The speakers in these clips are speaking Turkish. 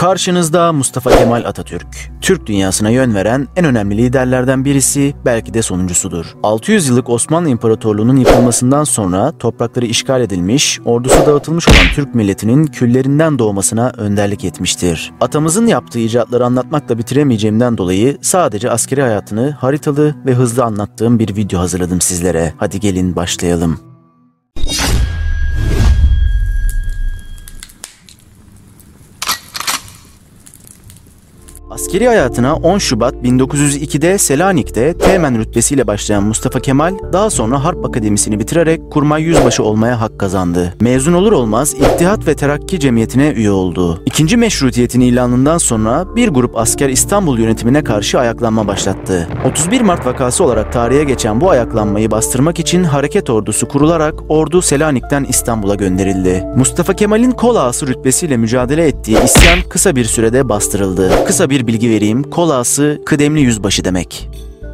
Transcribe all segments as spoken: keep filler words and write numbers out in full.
Karşınızda Mustafa Kemal Atatürk. Türk dünyasına yön veren en önemli liderlerden birisi, belki de sonuncusudur. altı yüz yıllık Osmanlı İmparatorluğu'nun yıkılmasından sonra toprakları işgal edilmiş, ordusu dağıtılmış olan Türk milletinin küllerinden doğmasına önderlik etmiştir. Atamızın yaptığı icatları anlatmakla bitiremeyeceğimden dolayı sadece askeri hayatını haritalı ve hızlı anlattığım bir video hazırladım sizlere. Hadi gelin başlayalım. Askeri hayatına on Şubat bin dokuz yüz iki'de Selanik'te Teğmen rütbesiyle başlayan Mustafa Kemal, daha sonra Harp Akademisi'ni bitirerek kurmay yüzbaşı olmaya hak kazandı. Mezun olur olmaz İttihat ve Terakki Cemiyeti'ne üye oldu. İkinci Meşrutiyet'in ilanından sonra bir grup asker İstanbul yönetimine karşı ayaklanma başlattı. otuz bir Mart vakası olarak tarihe geçen bu ayaklanmayı bastırmak için hareket ordusu kurularak ordu Selanik'ten İstanbul'a gönderildi. Mustafa Kemal'in kol ağası rütbesiyle mücadele ettiği isyan kısa bir sürede bastırıldı. Kısa bir bilgi vereyim. Kol ağası kıdemli yüzbaşı demek.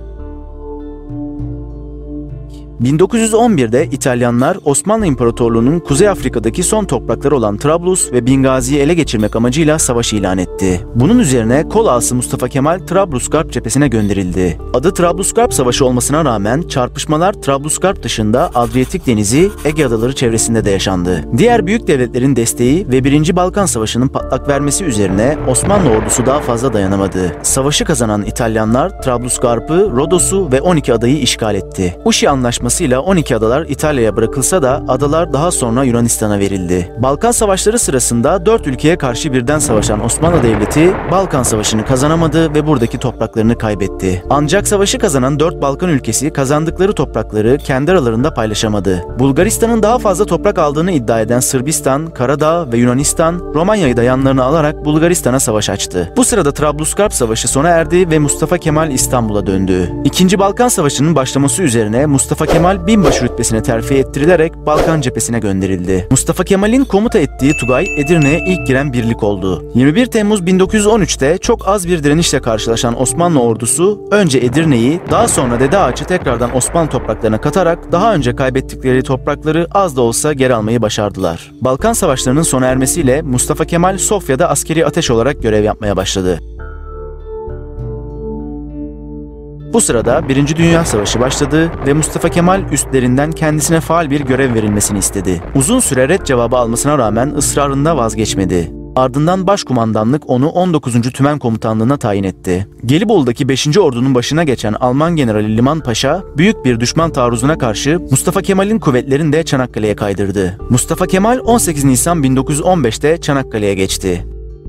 bin dokuz yüz on bir'de İtalyanlar Osmanlı İmparatorluğu'nun Kuzey Afrika'daki son toprakları olan Trablus ve Bingazi'yi ele geçirmek amacıyla savaş ilan etti. Bunun üzerine kol ağası Mustafa Kemal Trablusgarp cephesine gönderildi. Adı Trablusgarp Savaşı olmasına rağmen çarpışmalar Trablusgarp dışında Adriyatik Denizi, Ege Adaları çevresinde de yaşandı. Diğer büyük devletlerin desteği ve birinci Balkan Savaşı'nın patlak vermesi üzerine Osmanlı ordusu daha fazla dayanamadı. Savaşı kazanan İtalyanlar Trablusgarp'ı, Rodos'u ve on iki adayı işgal etti. Uşi Anlaşması on iki adalar İtalya'ya bırakılsa da adalar daha sonra Yunanistan'a verildi. Balkan Savaşları sırasında dört ülkeye karşı birden savaşan Osmanlı Devleti Balkan Savaşı'nı kazanamadı ve buradaki topraklarını kaybetti. Ancak savaşı kazanan dört Balkan ülkesi kazandıkları toprakları kendi aralarında paylaşamadı. Bulgaristan'ın daha fazla toprak aldığını iddia eden Sırbistan, Karadağ ve Yunanistan Romanya'yı da yanlarına alarak Bulgaristan'a savaş açtı. Bu sırada Trablusgarp Savaşı sona erdi ve Mustafa Kemal İstanbul'a döndü. İkinci Balkan Savaşı'nın başlaması üzerine Mustafa Kemal binbaşı rütbesine terfi ettirilerek Balkan cephesine gönderildi. Mustafa Kemal'in komuta ettiği Tugay, Edirne'ye ilk giren birlik oldu. yirmi bir Temmuz bin dokuz yüz on üç'te çok az bir direnişle karşılaşan Osmanlı ordusu önce Edirne'yi, daha sonra Dede Ağaç'ı tekrardan Osmanlı topraklarına katarak daha önce kaybettikleri toprakları az da olsa geri almayı başardılar. Balkan Savaşları'nın sona ermesiyle Mustafa Kemal Sofya'da askeri ateş olarak görev yapmaya başladı. Bu sırada Birinci Dünya Savaşı başladı ve Mustafa Kemal üstlerinden kendisine faal bir görev verilmesini istedi. Uzun süre ret cevabı almasına rağmen ısrarında vazgeçmedi. Ardından Başkumandanlık onu on dokuzuncu Tümen Komutanlığı'na tayin etti. Gelibolu'daki beşinci Ordu'nun başına geçen Alman Generali Liman Paşa, büyük bir düşman taarruzuna karşı Mustafa Kemal'in kuvvetlerini de Çanakkale'ye kaydırdı. Mustafa Kemal on sekiz Nisan bin dokuz yüz on beş'te Çanakkale'ye geçti.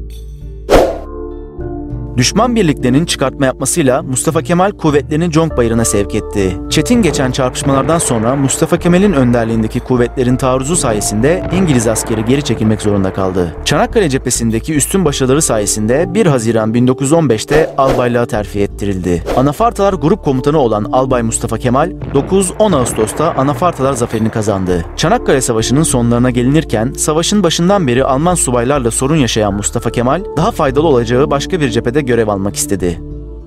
Düşman birliklerinin çıkartma yapmasıyla Mustafa Kemal kuvvetlerini Conk Bayırı'na sevk etti. Çetin geçen çarpışmalardan sonra Mustafa Kemal'in önderliğindeki kuvvetlerin taarruzu sayesinde İngiliz askeri geri çekilmek zorunda kaldı. Çanakkale cephesindeki üstün başarıları sayesinde bir Haziran bin dokuz yüz on beş'te albaylığa terfi ettirildi. Anafartalar Grup Komutanı olan Albay Mustafa Kemal, dokuz on Ağustos'ta Anafartalar zaferini kazandı. Çanakkale Savaşı'nın sonlarına gelinirken, savaşın başından beri Alman subaylarla sorun yaşayan Mustafa Kemal, daha faydalı olacağı başka bir cephede görev almak istedi.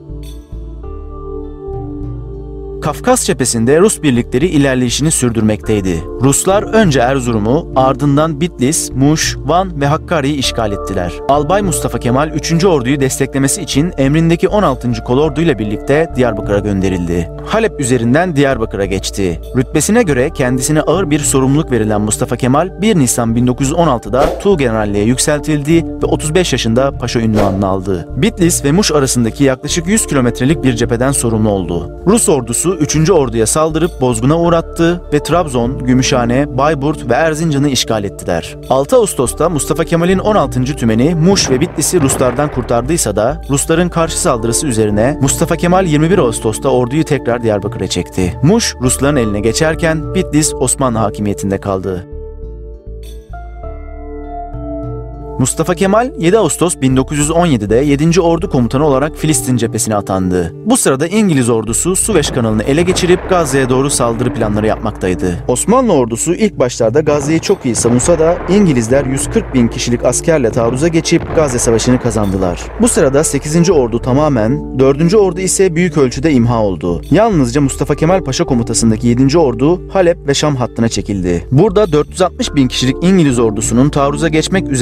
Kafkas cephesinde Rus birlikleri ilerleyişini sürdürmekteydi. Ruslar önce Erzurum'u, ardından Bitlis, Muş, Van ve Hakkari'yi işgal ettiler. Albay Mustafa Kemal üçüncü Ordu'yu desteklemesi için emrindeki on altıncı Kolordu ile birlikte Diyarbakır'a gönderildi. Halep üzerinden Diyarbakır'a geçti. Rütbesine göre kendisine ağır bir sorumluluk verilen Mustafa Kemal bir Nisan bin dokuz yüz on altı'da Tuğgeneralliğe yükseltildi ve otuz beş yaşında paşa ünvanını aldı. Bitlis ve Muş arasındaki yaklaşık yüz kilometrelik bir cepheden sorumlu oldu. Rus ordusu üçüncü Ordu'ya saldırıp bozguna uğrattı ve Trabzon, Gümüşhane, Bayburt ve Erzincan'ı işgal ettiler. altı Ağustos'ta Mustafa Kemal'in on altıncı Tümeni Muş ve Bitlis'i Ruslardan kurtardıysa da Rusların karşı saldırısı üzerine Mustafa Kemal yirmi bir Ağustos'ta orduyu tekrar Diyarbakır'a çekti. Muş Rusların eline geçerken Bitlis Osmanlı hakimiyetinde kaldı. Mustafa Kemal yedi Ağustos bin dokuz yüz on yedi'de yedinci Ordu Komutanı olarak Filistin cephesine atandı. Bu sırada İngiliz ordusu Süveyş kanalını ele geçirip Gazze'ye doğru saldırı planları yapmaktaydı. Osmanlı ordusu ilk başlarda Gazze'yi çok iyi savunsa da İngilizler yüz kırk bin kişilik askerle taarruza geçip Gazze Savaşı'nı kazandılar. Bu sırada sekizinci Ordu tamamen, dördüncü Ordu ise büyük ölçüde imha oldu. Yalnızca Mustafa Kemal Paşa komutasındaki yedinci Ordu Halep ve Şam hattına çekildi. Burada dört yüz altmış bin kişilik İngiliz ordusunun taarruza geçmek üzere olduğunu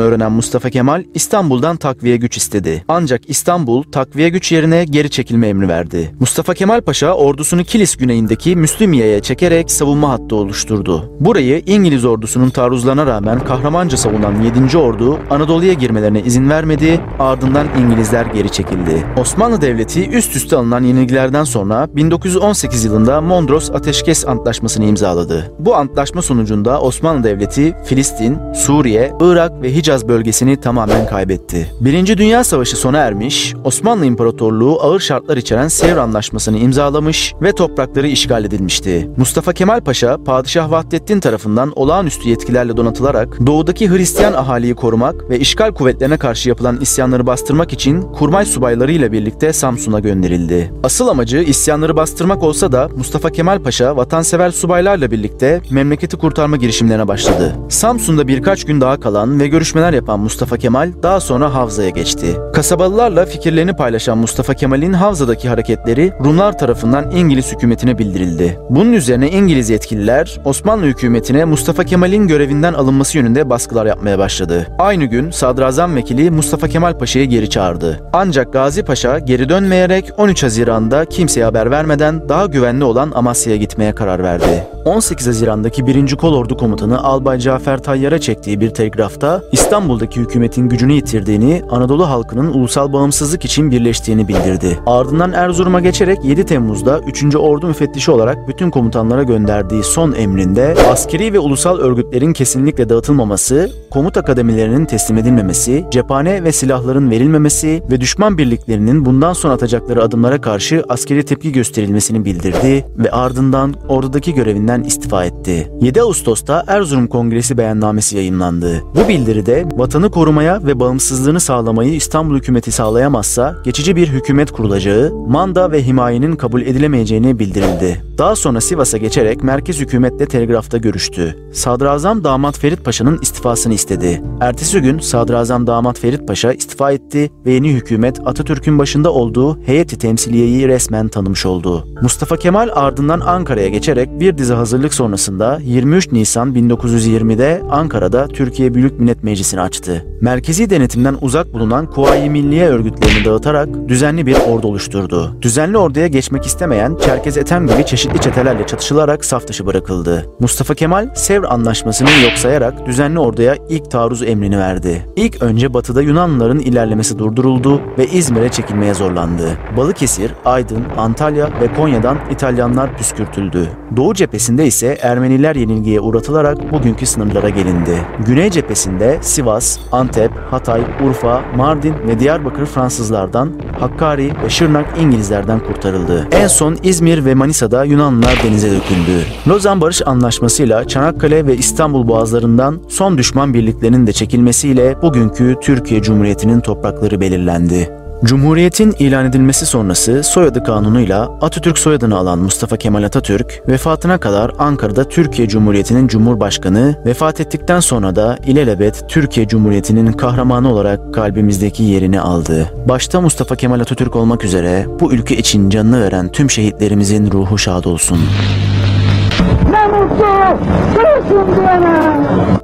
öğrenen Mustafa Kemal İstanbul'dan takviye güç istedi. Ancak İstanbul takviye güç yerine geri çekilme emri verdi. Mustafa Kemal Paşa ordusunu Kilis güneyindeki Müslümiye'ye çekerek savunma hattı oluşturdu. Burayı İngiliz ordusunun taarruzlarına rağmen kahramanca savunan yedinci Ordu Anadolu'ya girmelerine izin vermedi, ardından İngilizler geri çekildi. Osmanlı Devleti üst üste alınan yenilgilerden sonra bin dokuz yüz on sekiz yılında Mondros Ateşkes Antlaşması'nı imzaladı. Bu antlaşma sonucunda Osmanlı Devleti Filistin, Suriye, Irak ve Hicaz bölgesini tamamen kaybetti. Birinci Dünya Savaşı sona ermiş, Osmanlı İmparatorluğu ağır şartlar içeren Sevr Anlaşması'nı imzalamış ve toprakları işgal edilmişti. Mustafa Kemal Paşa, Padişah Vahdettin tarafından olağanüstü yetkilerle donatılarak doğudaki Hristiyan ahaliyi korumak ve işgal kuvvetlerine karşı yapılan isyanları bastırmak için kurmay subayları ile birlikte Samsun'a gönderildi. Asıl amacı isyanları bastırmak olsa da Mustafa Kemal Paşa vatansever subaylarla birlikte memleketi kurtarma girişimlerine başladı. Samsun'da birkaç gün daha kalan ve görüşmeler yapan Mustafa Kemal daha sonra Havza'ya geçti. Kasabalılarla fikirlerini paylaşan Mustafa Kemal'in Havza'daki hareketleri Rumlar tarafından İngiliz hükümetine bildirildi. Bunun üzerine İngiliz yetkililer Osmanlı hükümetine Mustafa Kemal'in görevinden alınması yönünde baskılar yapmaya başladı. Aynı gün Sadrazam Vekili Mustafa Kemal Paşa'yı geri çağırdı. Ancak Gazi Paşa geri dönmeyerek on üç Haziran'da kimseye haber vermeden daha güvenli olan Amasya'ya gitmeye karar verdi. on sekiz Haziran'daki birinci Kolordu Komutanı Albay Cafer Tayyar'a çektiği bir telgrafta İstanbul'daki hükümetin gücünü yitirdiğini, Anadolu halkının ulusal bağımsızlık için birleştiğini bildirdi. Ardından Erzurum'a geçerek yedi Temmuz'da üçüncü Ordu müfettişi olarak bütün komutanlara gönderdiği son emrinde askeri ve ulusal örgütlerin kesinlikle dağıtılmaması, komut akademilerinin teslim edilmemesi, cephane ve silahların verilmemesi ve düşman birliklerinin bundan sonra atacakları adımlara karşı askeri tepki gösterilmesini bildirdi ve ardından ordudaki görevinden istifa etti. yedi Ağustos'ta Erzurum Kongresi beyannamesi yayımlandı. Bu bildiride vatanı korumaya ve bağımsızlığını sağlamayı İstanbul hükümeti sağlayamazsa geçici bir hükümet kurulacağı, manda ve himayenin kabul edilemeyeceğini bildirildi. Daha sonra Sivas'a geçerek merkez hükümetle telgrafta görüştü. Sadrazam Damat Ferit Paşa'nın istifasını istedi. Ertesi gün Sadrazam Damat Ferit Paşa istifa etti ve yeni hükümet Atatürk'ün başında olduğu heyeti temsiliyeyi resmen tanımış oldu. Mustafa Kemal ardından Ankara'ya geçerek bir dizi hazırlık sonrasında yirmi üç Nisan bin dokuz yüz yirmide Ankara'da Türkiye Büyük Millet Meclisi'ni açtı. Merkezi denetimden uzak bulunan Kuvayi Milliye örgütlerini dağıtarak düzenli bir ordu oluşturdu. Düzenli orduya geçmek istemeyen Çerkez Ethem gibi çeşitli çetelerle çatışılarak saf dışı bırakıldı. Mustafa Kemal Sevr Anlaşması'nı yok sayarak düzenli orduya ilk taarruz emrini verdi. İlk önce batıda Yunanlıların ilerlemesi durduruldu ve İzmir'e çekilmeye zorlandı. Balıkesir, Aydın, Antalya ve Konya'dan İtalyanlar püskürtüldü. Doğu cephesinde ise Ermeniler yenilgiye uğratılarak bugünkü sınırlara gelindi. Güney cephesinde Sivas, Antep, Hatay, Urfa, Mardin ve Diyarbakır Fransızlardan, Hakkari ve Şırnak İngilizlerden kurtarıldı. En son İzmir ve Manisa'da Yunanlılar denize döküldü. Lozan Barış Anlaşması'yla Çanakkale ve İstanbul boğazlarından son düşman birliklerinin de çekilmesiyle bugünkü Türkiye Cumhuriyeti'nin toprakları belirlendi. Cumhuriyetin ilan edilmesi sonrası soyadı kanunuyla Atatürk soyadını alan Mustafa Kemal Atatürk, vefatına kadar Ankara'da Türkiye Cumhuriyeti'nin Cumhurbaşkanı, vefat ettikten sonra da ilelebet Türkiye Cumhuriyeti'nin kahramanı olarak kalbimizdeki yerini aldı. Başta Mustafa Kemal Atatürk olmak üzere bu ülke için canını veren tüm şehitlerimizin ruhu şad olsun. Ne mutlu Türk'üm diyene!